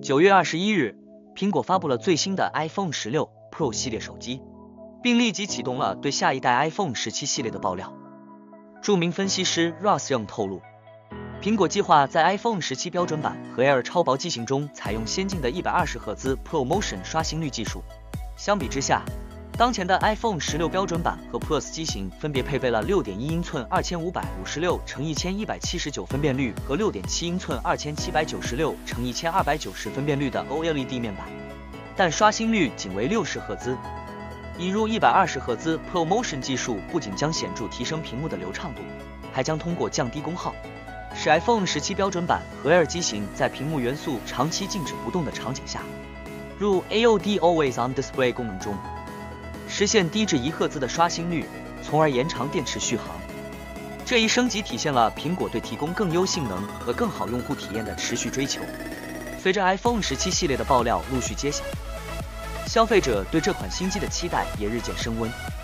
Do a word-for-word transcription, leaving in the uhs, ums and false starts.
九月二十一日，苹果发布了最新的 iPhone 十六 Pro 系列手机，并立即启动了对下一代 iPhone 十七系列的爆料。著名分析师 Ross Young 透露，苹果计划在 iPhone 十七标准版和 Air 超薄机型中采用先进的一百二十赫兹 Pro Motion 刷新率技术。相比之下，当前的 iPhone 十六标准版和 Plus 机型分别配备了 六点一英寸二千五百五十六乘一千一百七十九分辨率和 六点七英寸二千七百九十六乘一千二百九十分辨率的 O L E D 面板，但刷新率仅为六十赫兹。引入一百二十赫兹 Pro Motion 技术不仅将显著提升屏幕的流畅度，还将通过降低功耗，使 iPhone 十七标准版和 Air 机型在屏幕元素长期静止不动的场景下，入 A O D Always On Display 功能中，实现低至一赫兹的刷新率，从而延长电池续航。这一升级体现了苹果对提供更优性能和更好用户体验的持续追求。随着 iPhone 十七系列的爆料陆续揭晓，消费者对这款新机的期待也日渐升温。